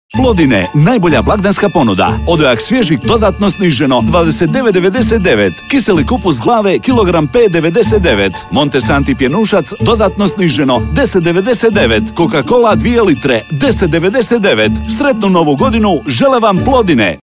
Plodine, najbolja blagdanska ponuda. Odojak svježih dodatno sniženo 29,99. Kiseli kupus glave kilogram 5,99. Montesanti pjenušac dodatno sniženo 10,99. Coca-Cola 2 litre 10,99. Sretnu novu godinu žele vam Plodine.